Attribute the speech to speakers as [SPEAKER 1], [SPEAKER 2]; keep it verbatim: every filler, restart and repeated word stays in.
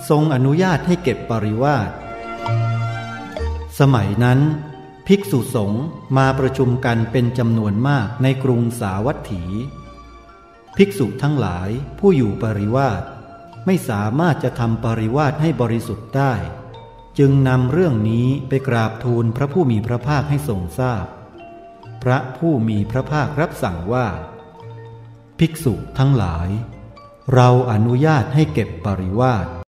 [SPEAKER 1] ทรงอนุญาตให้เก็บปริวาสสมัยนั้นภิกษุสงฆ์มาประชุมกันเป็นจำนวนมากในกรุงสาวัตถีภิกษุทั้งหลายผู้อยู่ปริวาสไม่สามารถจะทำปริวาสให้บริสุทธิ์ได้จึงนำเรื่องนี้ไปกราบทูลพระผู้มีพระภาคให้ทรงทราบพระผู้มีพระภาครับสั่งว่าภิกษุทั้งหลายเราอนุญาตให้เก็บปริวาส